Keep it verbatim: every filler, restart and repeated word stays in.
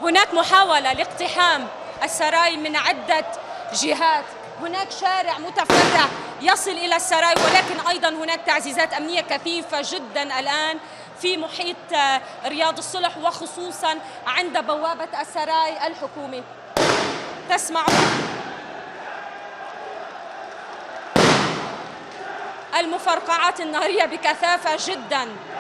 هناك محاولة لاقتحام السراي من عدة جهات، هناك شارع متفرع يصل إلى السراي، ولكن أيضا هناك تعزيزات أمنية كثيفة جدا الآن في محيط رياض الصلح، وخصوصا عند بوابة السراي الحكومي. تسمعون المفرقعات النارية بكثافة جدا.